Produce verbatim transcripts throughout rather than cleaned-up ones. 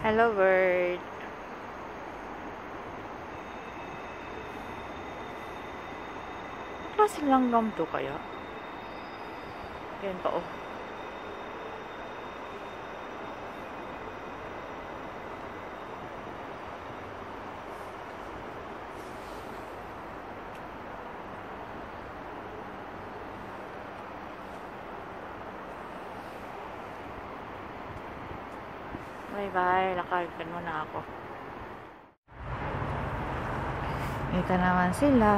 Hello, bird. Ang klaseng langgam to kaya? Yan pa, oh. Bye-bye. Lakarikan mo na ako. Ito naman sila.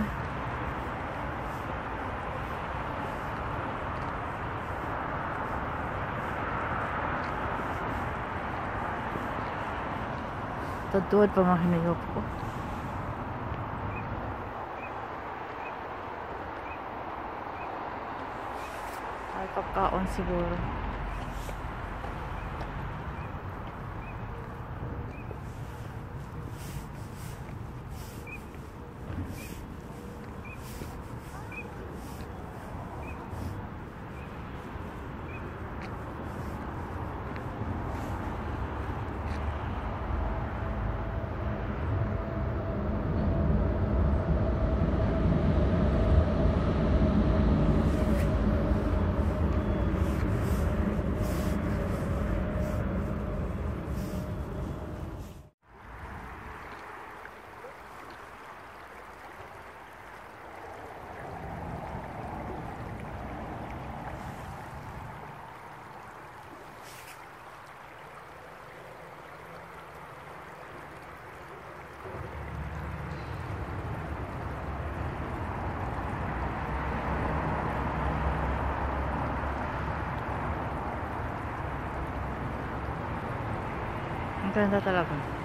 Tutuwad pa mga hinayop ko. Ay, pagkaon siguro. Ang ganda talaga.